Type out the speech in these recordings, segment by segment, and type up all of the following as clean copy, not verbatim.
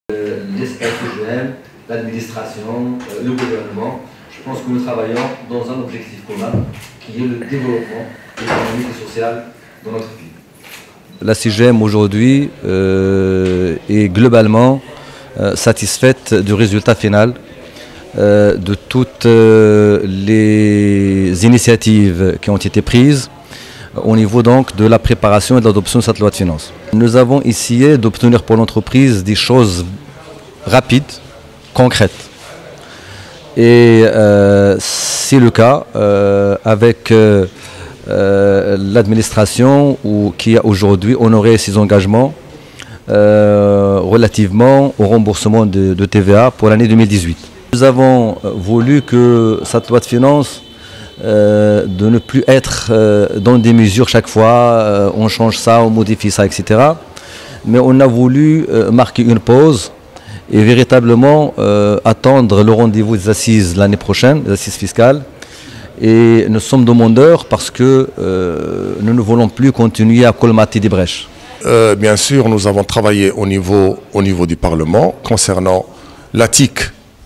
L'espace CGM, l'administration, le gouvernement. Je pense que nous travaillons dans un objectif commun qui est le développement économique et social dans notre pays. La CGM aujourd'hui est globalement satisfaite du résultat final de toutes les initiatives qui ont été prises au niveau donc de la préparation et de l'adoption de cette loi de finances. Nous avons essayé d'obtenir pour l'entreprise des choses rapides, concrètes. Et c'est le cas avec l'administration qui a aujourd'hui honoré ses engagements relativement au remboursement de TVA pour l'année 2018. Nous avons voulu que cette loi de finances de ne plus être dans des mesures chaque fois, on change ça, on modifie ça, etc. Mais on a voulu marquer une pause et véritablement attendre le rendez-vous des assises l'année prochaine, les assises fiscales. Et nous sommes demandeurs parce que nous ne voulons plus continuer à colmater des brèches. Bien sûr, nous avons travaillé au niveau du Parlement concernant la TIC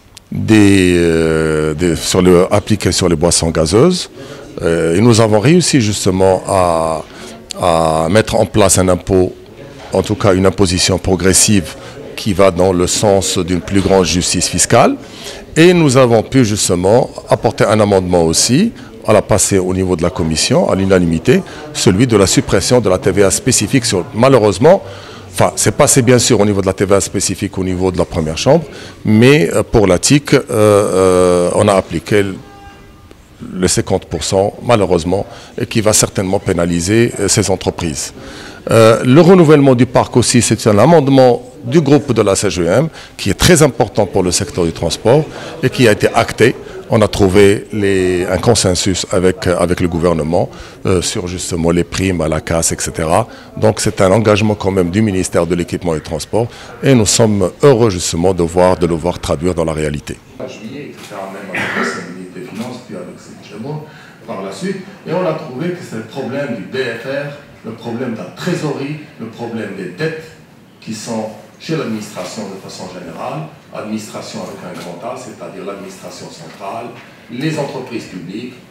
appliquée sur les boissons gazeuses. Et nous avons réussi justement à mettre en place un impôt, en tout cas une imposition progressive qui va dans le sens d'une plus grande justice fiscale. Et nous avons pu justement apporter un amendement aussi, à la passer au niveau de la commission, à l'unanimité, celui de la suppression de la TVA spécifique sur, malheureusement, enfin, c'est passé bien sûr au niveau de la TVA spécifique au niveau de la première chambre, mais pour la TIC, on a appliqué le 50% malheureusement, et qui va certainement pénaliser ces entreprises. Le renouvellement du parc aussi, c'est un amendement du groupe de la CGM qui est très important pour le secteur du transport et qui a été acté. On a trouvé un consensus avec le gouvernement sur justement les primes à la casse, etc. Donc c'est un engagement quand même du ministère de l'Équipement et des Transports et nous sommes heureux justement de le voir traduire dans la réalité. En juillet, etc., même avec le ministre des Finances, puis avec Céline par la suite, et on a trouvé que c'est le problème du BFR, le problème de la trésorerie, le problème des dettes qui sont chez l'administration de façon générale, administration avec un grand A, c'est-à-dire l'administration centrale, les entreprises publiques,